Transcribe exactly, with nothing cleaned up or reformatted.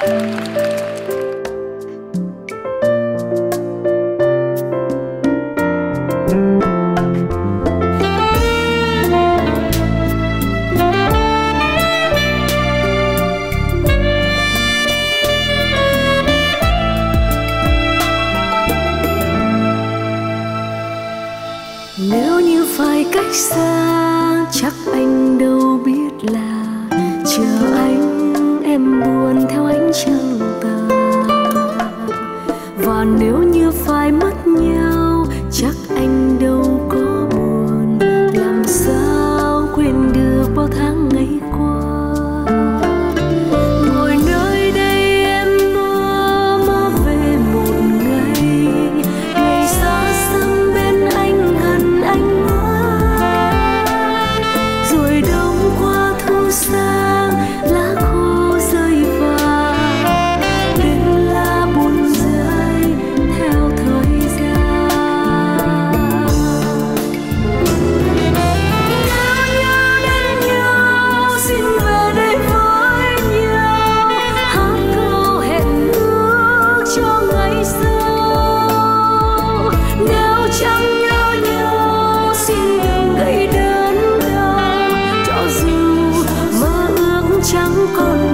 Nếu như phải cách xa chắc anh đâu biết là chờ anh em buồn theo ánh trăng tà. Và nếu như phải mất nhau chắc anh đâu có buồn, làm sao quên được bao tháng ngày qua. Ngồi nơi đây em mơ mơ về một ngày, ngày xa xăm bên anh gần anh mãi. Rồi đông qua thu sang lá khô rơi vàng, đến lá buồn rơi theo thời gian. Nếu nhớ đến nhau xin về đây với nhau, hát câu hẹn ước cho ngày sau. Nếu chẳng nhớ nhau xin đừng gây đớn đau, cho dù mơ ước chẳng còn